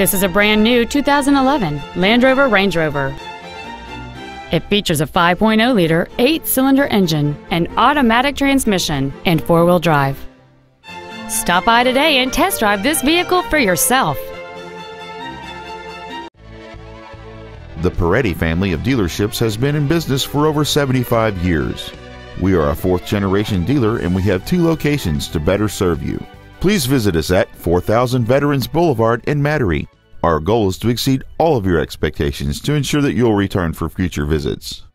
This is a brand new 2011 Land Rover Range Rover. It features a 5.0-liter, 8-cylinder engine, an automatic transmission, and 4-wheel drive. Stop by today and test drive this vehicle for yourself. The Paretti family of dealerships has been in business for over 75 years. We are a 4th-generation dealer and we have 2 locations to better serve you. Please visit us at 4000 Veterans Blvd in Metairie. Our goal is to exceed all of your expectations to ensure that you'll return for future visits.